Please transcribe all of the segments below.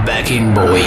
back in boy.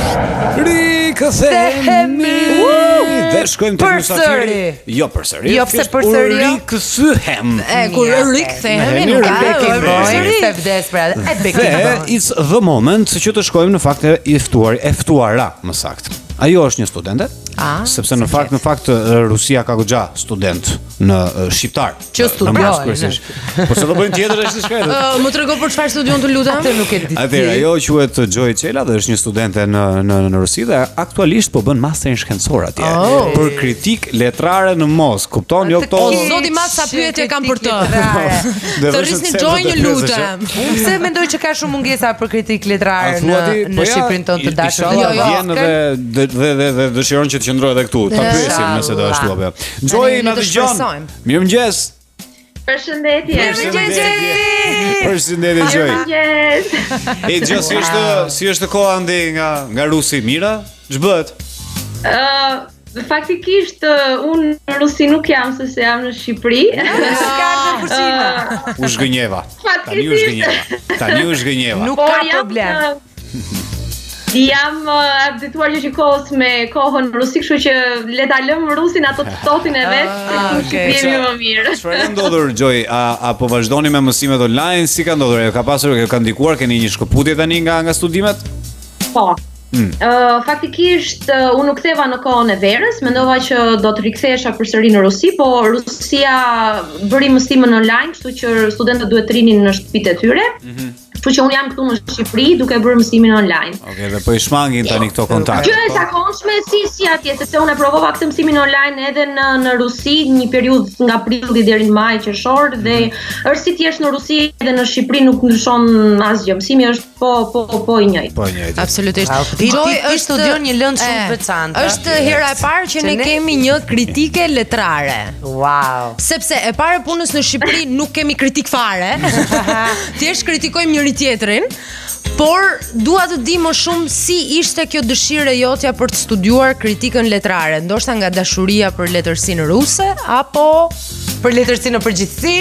Rikëthehemi. Dhe shkojmë të mysafiri. Jo përsëri. Jo pse përsëri. Rikëthyhem. Kur rikthehemi nuk ka përsëri. Se vdes pra. It's the moment që të shkojmë në fakt e ftuara, më saktë. Ajo është një studente, sepse në fakt Rusia ka goxha student në shqiptar. Që studioj. Po se do bëjmë tjetër është diçka tjetër. Më trego për çfarë studion të lutem? Atë nuk e di. Atëherë ajo quhet Joy Çela dhe është një studente në Rusi dhe aktualisht po bën masterin shkencor atje për kritik letrare në Mos. Kupton? Jo këto. O zoti mas sa pyetje kam për të. Të rrisni Joy një lutem. Unë pse mendoj që ka shumë mungesa për kritik letrare në Shqipërinë tonë të dashur. Dhe dëshiron që të qëndrojë edhe këtu. Ta pyesim nëse do ashtu apo jo. Joy na dëgjon. Mirëmëngjes. Përshëndetje. Përshëndetje Joy. E Joy, si është koha ande nga Rusi, mira? Ç'bëhet? Faktikisht unë në Rusi nuk jam, se jam në Shqipëri. U zgënjeva. Tani u zgënjeva. Nuk ka problem. Jam abituar që kohës me kohën në Rusi, kështu që le ta lëmë Rusin ato të totin e vet, në Shqipëri më mirë. Çfarë ka ndodhur Joy? A po vazhdoni me mësimet online? Si ka ndodhur? Ka ndikuar, keni një shkëputje tani nga studimet? Po. Faktikisht unë u ktheva në kohën e verës, mendova që do të rikthehesha përsëri në Rusi, po Rusia bëri mësimin online, kështu që studentët duhet të rinin në shtëpitë e tyre. Kështu që unë jam këtu në Shqipëri duke bërë mësimin online. Okej, dhe po I shmangin tani këto kontakte. Gjë e zakonshme si atje, sepse unë e provova këtë mësimin online edhe në Rusi një periudhë nga prilli deri në maj, qershor dhe është si ti je në Rusi edhe në Shqipëri nuk ndryshon asgjë. Mësimi është po I njëjtë. Po I njëjtë. Absolutisht. Joy studion një lëndë shumë të veçantë. Është hera e parë që ne kemi një kritike letrare. Wow. Sepse e para punës në Shqipëri nuk kemi kritik fare. Thjesht kritikojmë njëri tjetrin. Por dua të di më shumë si ishte kjo dëshirë jotja për të studiuar kritikën letrare, ndoshta nga dashuria për letërsinë ruse apo për letërsinë në përgjithësi?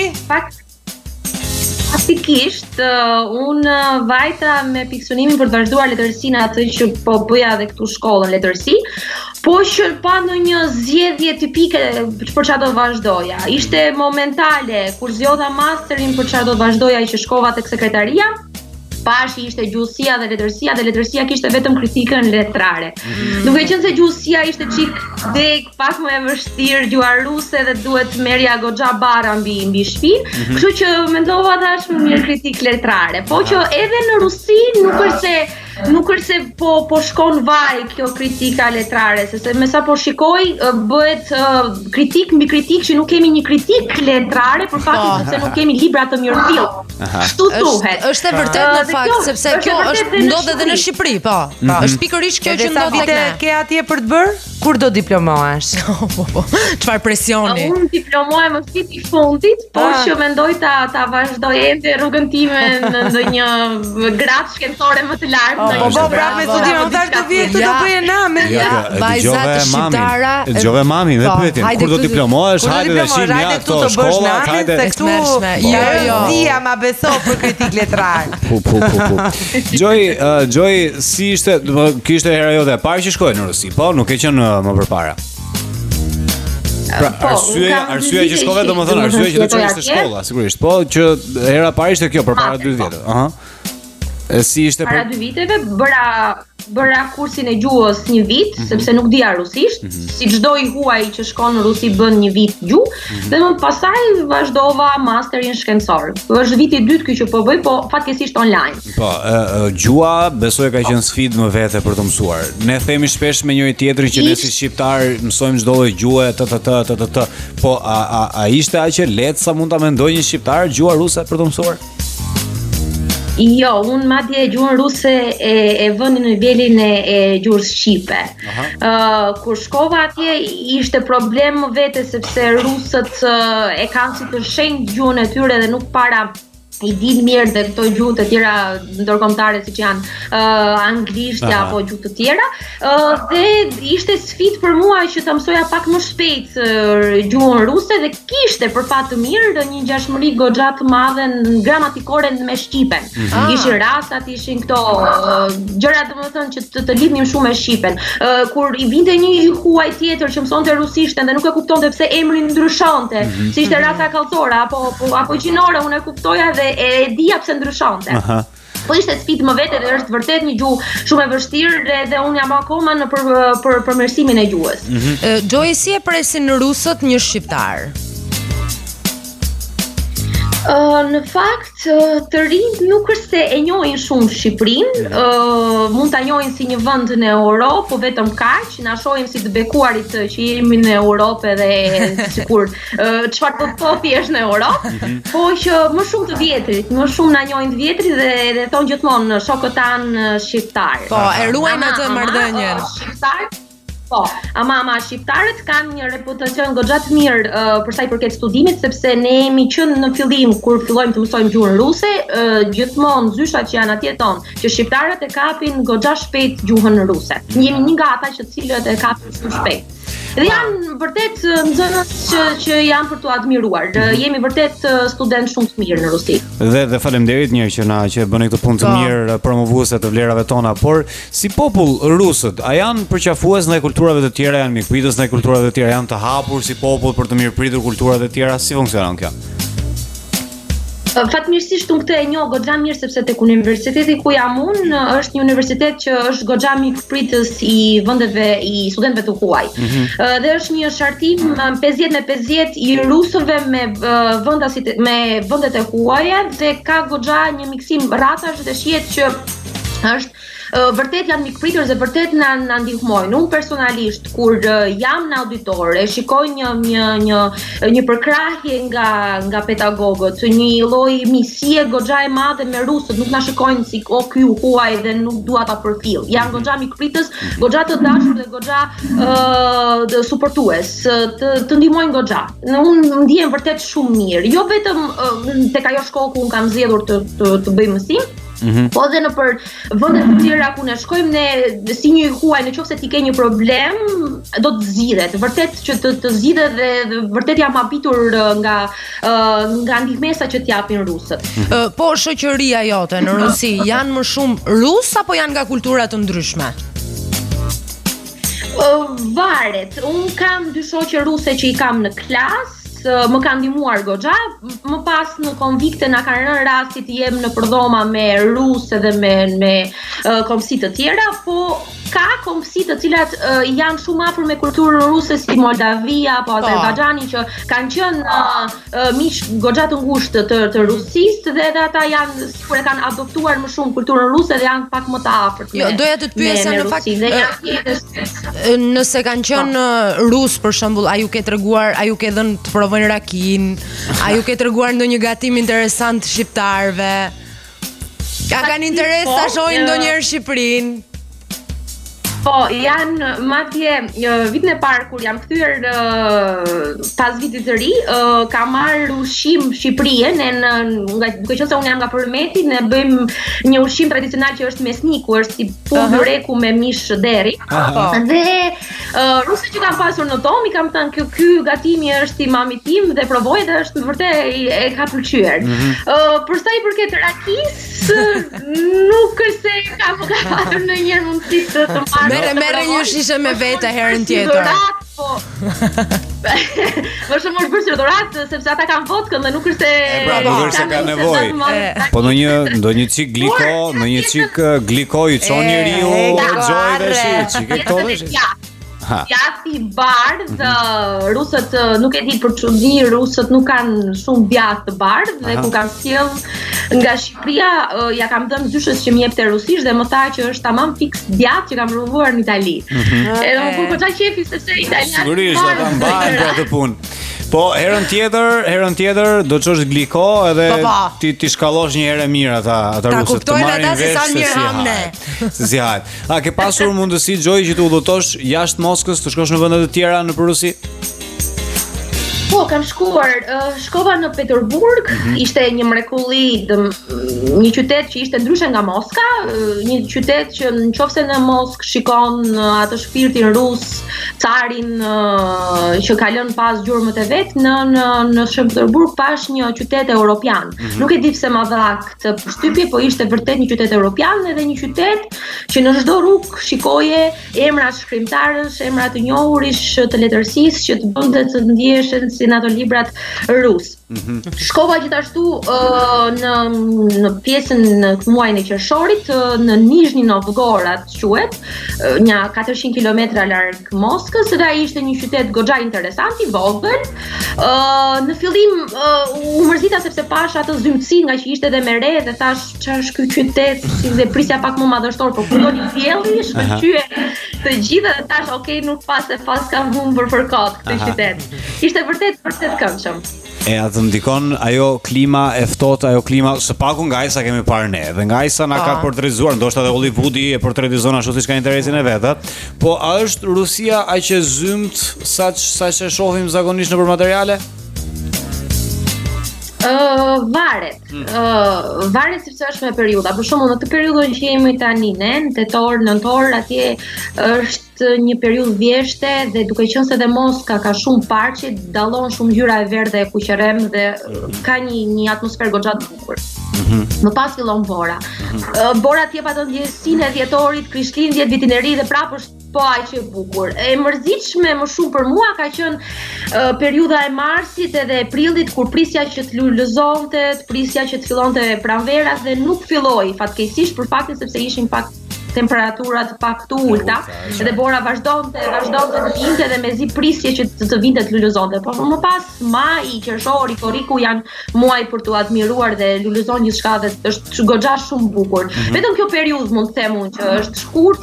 Faktikisht, unë vajta me piksunimin për të vazhduar letërsinë atë që po bëja edhe këtu shkollën letërsi, po që pa ndonjë zgjedhje tipike për çfarë do vazhdoja. Ishte momentale, kur zgjodha masterin për çfarë do vazhdoja që shkova tek sekretaria. Pashi ishte gjuhësia dhe letërsia kishte vetëm kritikën letrare. Duke qenë se gjuhësia ishte pak më e vështirë, gjuha ruse dhe duhet merja goxha bara mbi shtëpi, kështu që mendova tash më mirë kritik letrare. Po që edhe në Rusi nuk është se po shkon vaj kjo kritika letrare, se me sa po shikoj bëhet kritik mbi kritik që nuk kemi një kritik letrare për faktin se nuk kemi libra të mirëfillt. Kështu thuhet. Është e vërtetë në fakt sepse kjo është ndodhet edhe në Shqipëri, po. Është pikërisht kjo që ndodh tek ne. Ke atje për të bërë? Kur do diplomohesh? Çfarë presioni? Unë diplomohem në vit I fundit, por që mendoj ta vazhdoj ende rrugën time në ndonjë gradë shkencore më të lartë. Po prapë me studion, tash do vije këtu do bëje namë. Vajzat shqiptara. Dëgjove mamin dhe pyetin, kur do diplomohesh? Hajde dashin ja këto shkolla, hajde këtu. Jo. Dia ma beso për kritik letrar. Joy, si ishte, kishte hera jote e parë që shkoi në Rusi, po nuk e qenë më përpara. Pra, arsyeja që shkove, domethënë arsyeja që do të ishte shkolla, sigurisht, po që hera parë ishte kjo përpara 2 vjetëve. Si ishte para 2 viteve bëra kursin e gjuhës 1 vit, sepse nuk dija rusisht, si çdo I huaj që shkon në Rusi bën 1 vit gjuhë, dhe më pasaj vazhdova masterin shkencor. Është viti I dytë ky që po bëj, po fatkeqësisht online. Po, gjuha besoj ka qenë sfidë më vete për të mësuar. Ne themi shpesh me njëri tjetrin që ne si shqiptar mësojmë çdo lloj gjuhe, po a ishte aq e lehtë sa mund ta mendojë një shqiptar gjuha ruse për të mësuar? Jo, unë madje gjuhën ruse e vënë në nivelin e gjuhës shqipe. Kur shkova atje ishte problem vete sepse rusët e kanë si të shenjtë gjuhën e tyre dhe nuk para i din mirë dhe këto gjuhë të tjera ndërkombëtare siç janë anglishtja apo gjuhë të tjera, dhe ishte sfidë për mua që ta mësoja pak më shpejt gjuhën ruse dhe kishte për fat të mirë një ngjashmëri goxha të madhe gramatikore me shqipen. Ishin rastat, ishin këto gjëra domethënë që të lidhnim shumë me shqipen. Kur i vinte një huaj tjetër që mësonte rusishten dhe nuk e kuptonte pse emri ndryshonte, si ishte rasa kallëzore apo gjinore, unë e kuptoja dhe e dija pse ndryshonte. Po ishte sfidë më vete dhe është vërtet një gjuhë shumë e vështirë dhe unë jam akoma në përmirësimin e gjuhës. Joy, si e presin rusët një shqiptar? Në fakt, të rinjt nuk është se e njohin shumë Shqipërinë, mund ta njohin si një vend në Europë, po vetëm kaq, na shohin si të bekuarit që jemi në Europë dhe sikur çfarë popi është në Europë, po që më shumë të vjetrit, më shumë na njohin të vjetrit dhe thon gjithmonë shokët tan shqiptar. Po, e ruajnë atë marrëdhënien. Shqiptar. Po, ama shqiptarët kanë një reputacion goxha të mirë për sa i përket studimit, sepse ne jemi qenë në fillim kur fillojmë të mësojmë gjuhën ruse, gjithmonë zyshat që janë atje tonë, që shqiptarët e kapin goxha shpejt gjuhën ruse. Jemi një nga ata që cilët e kapin shumë shpejt. Dhe janë vërtet nxënës që janë për të admiruar. Jemi vërtet student shumë të mirë në Rusi. Dhe faleminderit një që bëni këtë punë të mirë promovuese të vlerave tona, por si popull rusët, a janë përqafues ndaj kulturave të tjera, janë mikpritës ndaj kulturave të tjera, janë të hapur si popull për të mirëpritur kulturat e tjera, si funksionon kjo? Fatmirësisht unë këtë e njoh goxha mirë sepse tek universiteti ku jam unë është një universitet që është goxha mikpritës i vendeve i studentëve të huaj. Dhe është një shartim 50-50 i rusëve me vendet e huaja dhe ka goxha një miksim rrasash dhe shihet që është vërtet janë mikpritës dhe vërtet na ndihmojnë. Unë personalisht kur jam në auditor e shikoj një përkrahje nga pedagogët, një lloj misie goxha e madhe me rusët, nuk na shikojnë si ky huaj dhe nuk dua ta përfill. Janë goxha mikpritës, goxha të dashur dhe goxha suportues, të ndihmojnë goxha. Unë ndihem vërtet shumë mirë. Jo vetëm tek ajo shkollë ku unë kam zgjedhur të bëj mësim, po edhe në për vendet të tjera ku ne shkojmë ne si një huaj, nëse ti ke një problem, do të zgjidhet. Vërtet që të zgjidhet dhe vërtet jam habitur nga ndihmesa që t'japin rusët. Po shoqëria jote në Rusi janë më shumë rus apo janë nga kultura të ndryshme? Varet. Unë kam dy shoqe ruse që i kam në klasë, më kanë ndihmuar goxha, më pas në konvikte na kanë rënë rasti të jem në përdhoma me rusë dhe me komsi të tjera, po ka komsi të cilat janë shumë afër me kulturën ruse si Moldavia apo Azerbajxhani që kanë qenë miq goxha të ngushtë të Rusisë dhe edhe ata janë sikur e kanë adoptuar më shumë kulturën ruse dhe janë pak më të afërt. Jo, doja të të pyesja në fakt nëse kanë qenë rus për shembull, a ju ke treguar, a ju ke dhënë të provojnë rakin, a ju ke treguar ndonjë gatim interesant shqiptarëve? A kanë interes ta shohin ndonjëherë Shqipërinë? Po, janë madje vitin e parë kur jam kthyer pas vitit të ri, kam marrë ushqim Shqipërinë, duke qenë se unë jam nga Përmeti, ne bëjmë një ushqim tradicional që është mesniku, është si punë byreku me mish deri. Dhe rusët që kam pasur në tomë, i kam thënë ky gatimi është i mamit tim dhe provoj dhe është vërtet e ka pëlqyer. Për sa i përket rakisë, nuk është se kam pasur ndonjëherë mundësi të marr. Merre një shishe me vete herën tjetër. Më shumë është bërë dhuratë sepse ata kanë vodkën dhe nuk është se nuk është se ka nevojë. Po ndonjë çik gliko i çon njeriu xhoj dhe çik e këto dhe. Djati i bardh, rusët nuk e di për çudi, rusët nuk kanë shumë djath të bardh dhe ku kam sjell nga Shqipëria, ja kam dhënë zyshës që më jepte rusisht dhe më tha që është tamam fiks djath që kam provuar në Itali. Edhe më bëu goxha qefi sepse italianët sigurisht do ta mbajnë për atë punë. Po herën tjetër do të çosh gliko edhe ti shkallosh një herë mirë ata rusët të marrin vesh se si hahet. A ke pasur mundësi Joy që të udhëtosh jashtë Moskës, të shkosh në vende të tjera në Rusi? Po, kam shkuar, shkova në Peterburg, ishte një mrekulli, një qytet që ishte ndryshe nga Moska, një qytet që nëse në Moskë shikon atë shpirtin rus, carin që ka lënë pas gjurmët e vet, në Peterburg pash një qytet europian. Nuk e di pse ma dha këtë përshtypje, po ishte vërtet një qytet europian edhe një qytet që në çdo rrugë shikoje emra shkrimtarësh, emra të njohurish të letërsisë që të bënte të ndiheshin si në ato librat rus. Shkova gjithashtu në pjesën në muajin e qershorit në Nizhny Novgorod quhet, një 400 kilometra larg Moskës, dhe ai ishte një qytet goxha interesant i vogël. Në fillim u mërzita sepse pash atë zymtësi nga që ishte edhe me re dhe thash ç'është ky qytet, si dhe prisja pak më madhështor, po kur doli dielli shkëlqye të gjitha dhe thash okay, nuk pas kam humbur për kot këtë qytet. Ishte vërtet këndshëm. E atë ndikon ajo klima e ftohtë, ajo klima së paku nga ai sa kemi parë ne. Dhe nga ai sa na ka portretizuar, ndoshta edhe Hollywoodi e portretizon ashtu siç ka interesin e vet, po a është Rusia aq e zymt saç e shohim zakonisht nëpër materiale? Varet sepse është me periudha. Për shembull, në këtë periudhën që jemi tani ne, në tetor, nëntor, atje është një periudhë vjeshte dhe duke qenë se dhe Moska ka shumë parqe, dallon shumë ngjyra e verdhë e kuqerem dhe ka një atmosferë goxha të bukur. Më pas fillon bora. Bora t'jep atë ndjesinë e dhjetorit, Krishtlindjet, vitin e ri dhe prapë është po aq e bukur. E mërzitshme më shumë për mua ka qenë periudha e marsit edhe e prillit kur prisja që të lulëzonte, prisja që të fillonte pranvera dhe nuk filloi fatkeqësisht për faktin sepse ishin pak temperaturat pak të ulta dhe bora vazhdonte të vinte dhe mezi prisje që të vinte të lulëzonte. Po më pas maj, qershori, korriku janë muaj për të admiruar dhe lulëzon gjithçka dhe është goxha shumë bukur. Vetëm kjo periudhë mund të them unë që është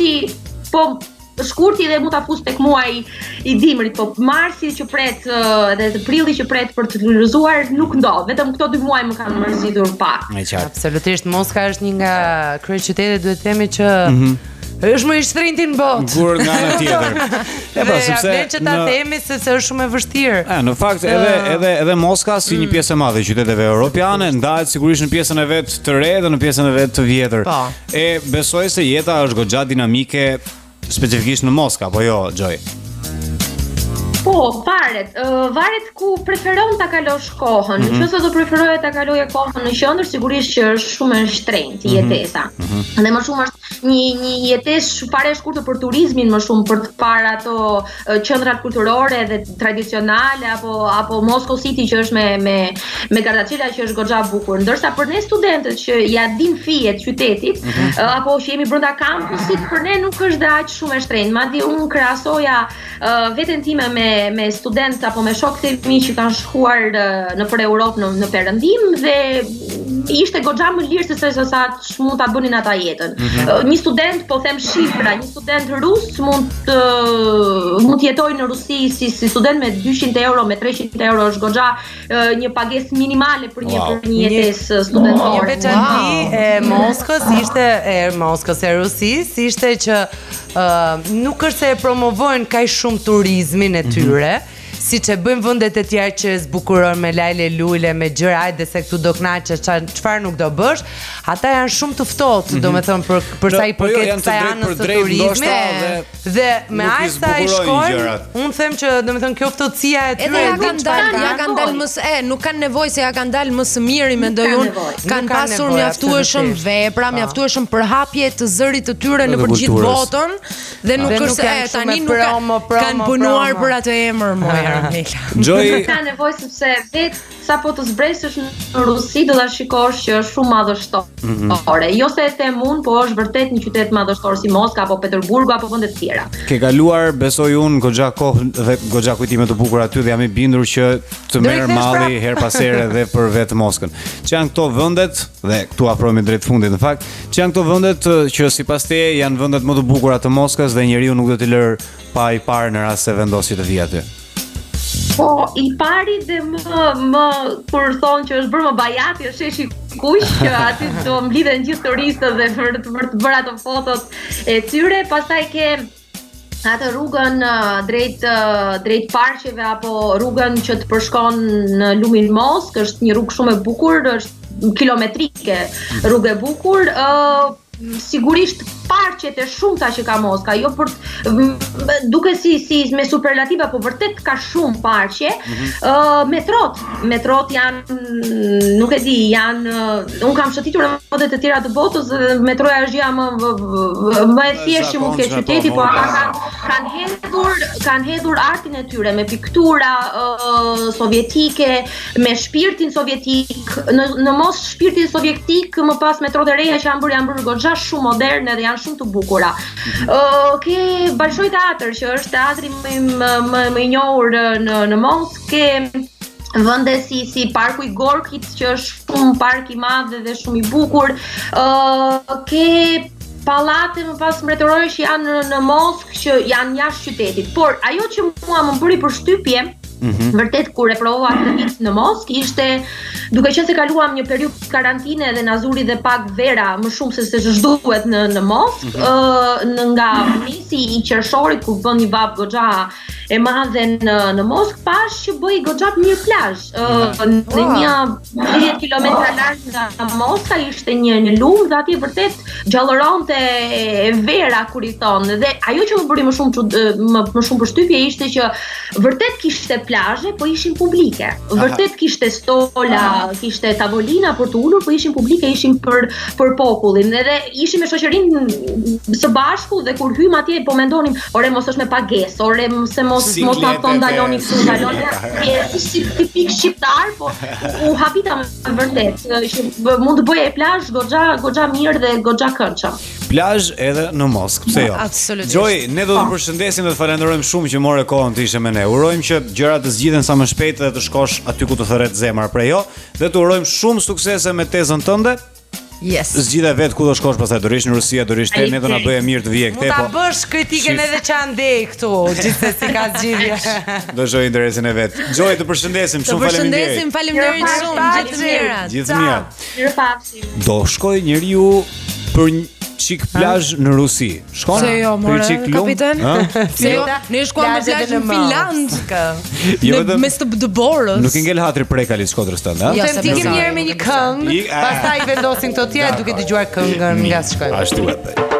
shkurti dhe mund ta fus tek muaji i dimrit, po marsi që pret dhe prilli që pret për të lulëzuar nuk ndodh. Vetëm këto 2 muaj më kanë mërzitur pak. Absolutisht, Moska është një nga kryeqytetet duhet të themi që është më i shtrenjti në botë. Kur nga ana tjetër. Sepse që ta themi sepse është shumë e vështirë. Në fakt edhe Moska si një pjesë e madhe e qyteteve europiane ndahet sigurisht në pjesën e vet të re dhe në pjesën e vet të vjetër. E besoj se jeta është goxha dinamike specifikisht në Moska, po jo, Joy? Po, varet ku preferon ta kalosh kohën. Nëse do preferoje ta kaloje kohën në qendër, sigurisht që është shumë e shtrenjtë jetesa. Dhe më shumë është një jetesë fare e shkurtër për turizmin, më shumë për të parë ato qendrat kulturore dhe tradicionale apo Moscow City që është me Gardacela që është goxha bukur. Ndërsa për ne studentët që ja din fijet qytetit apo që jemi brenda kampusit, për ne nuk është dhe aq shumë e shtrenjtë. Madje unë krahasoja veten time me student apo me shokët e mi që kanë shkuar nëpër Europë në perëndim dhe ishte goxha më lirë se sa mund ta bënin ata jetën. Një student, po them shifra, një student rus mund të jetojë në Rusi si student me 200 euro, me 300 euro është goxha një pagesë minimale për një jetesë studentore. Një veçanti e Moskës e Rusisë ishte që nuk është se e promovojnë kaq shumë turizmin e tyre, siç e bëjnë vendet e tjera që zbukurojnë me lajle lule, me gjëra, hajde se këtu do kënaqesh, çfarë nuk do bësh. Ata janë shumë të ftohtë, domethënë për sa i përket kësaj anës së turizmit. Dhe me aq sa i shkojnë, unë them që domethënë kjo ftohtësia e tyre ja kanë dalë më së nuk kanë nevojë se ja kanë dalë më së miri, mendoj unë. Kanë pasur mjaftueshëm vepra, mjaftueshëm përhapje të zërit të tyre nëpër gjithë botën dhe nuk është se tani nuk kanë punuar për atë emër më. Joy ka nevojë sepse vetë sapo të zbresësh në Rusi do ta shikosh që është shumë madhështore. Jo se e them unë, po është vërtet një qytet madhështor si Moska apo Peterburgu apo vende të tjera. Ke kaluar, besoj unë, goxha kohë dhe goxha kujtime të bukura aty dhe jam i bindur që të merr malli her pas here edhe për vetë Moskën. Që janë këto vendet dhe këtu afrohemi drejt fundit në fakt, që janë këto vendet që sipas teje janë vendet më të bukura të Moskës dhe njeriu nuk do t'i lër pa i parë në rast se vendosi të vijë aty. Po, i pari dhe më kur thonë që është bërë më bajati, është sheshi kuq, që aty do mblidhen gjithë turistët dhe për të bërë ato fotot e tyre, pastaj ke atë rrugën drejt parqeve apo rrugën që të përshkon në Lumin Mosk, është një rrugë shumë e bukur, është kilometrike, rrugë e bukur. Sigurisht parqet e shumta që ka Moska, jo për duke si me superlativa, po vërtet ka shumë parqe. Metrot janë, nuk e di, un kam shëtitur në modet e tjera të botës dhe metroja është gjëja më e thjeshtë që mund të ketë qyteti, po ata kanë hedhur artin e tyre me piktura sovjetike, me shpirtin sovjetik. Në mos shpirtin sovjetik, më pas metrot e reja që janë bërë goxha shumë moderne dhe janë shumë të bukura. Ke Bolshoi Teatr, që është teatri më i njohur në Moskë, ke vende si Parku i Gorkit, që është shumë park i madh dhe shumë i bukur. Ke pallate më pas mbretërore që janë në Moskë, që janë jashtë qytetit. Por ajo që mua më bëri përshtypje, vërtet kur e provova këtë vit në Moskë, ishte duke qenë se kaluam një periudhë karantine dhe na zuri dhe pak vera më shumë se ç'duhet në Moskë, nga nisi i qershorit ku bën një vap goxha e madhe në Moskë, pash që bëi goxha mirë plazh. Në një 10 kilometra larg nga Moska ishte një lum dhe atje vërtet gjallëronte vera kur i thonë. Dhe ajo që më bëri më shumë përshtypje ishte që vërtet kishte plazhe, po ishin publike. Vërtet kishte stola, kishte tavolina për të ulur, po ishin publike, ishin për popullin. Dhe ishim me shoqërinë së bashku dhe kur hym atje po mendonim, ore mos është me pagesë, ore se mos na thon daloni këtu, daloni. Si tipik shqiptar, po u habita me vërtet që mund të bëje plazh goxha mirë dhe goxha këndshëm. Plazh edhe në Moskë, pse jo? Absolutisht. Joy, ne do të përshëndesim dhe të falenderojmë shumë që more kohën të ishe me ne. Urojmë që gjërat të zgjidhen sa më shpejt dhe të shkosh aty ku të thërret zemra prej jo, dhe të urojmë shumë suksese me tezën tënde. Yes. Zgjidhe vetë ku do shkosh, pastaj do rish në Rusi, do rish te, ne do na bëje mirë të vije këtej, po. Mund ta bësh kritiken edhe që andej këtu, gjithsesi ka zgjidhje. Do shoj interesin e vet. Joy, të përshëndesim, shumë faleminderit. Faleminderit shumë, gjithë të mirat. Gjithë të mirat. Mirupafshim. Do shkoj njeriu për një çik plazh në Rusi. Shkon? Se jo, more, kapitan. Se jo, ne shkuam në plazh në Finland. Jo, mes të dëborës. Nuk i ngel hatri prekalit Shkodrës tënd, ha? Ja, se dikim njëherë me një këngë, pastaj vendosin këto tjera duke dëgjuar këngën nga shkojmë. Ashtu e bëj.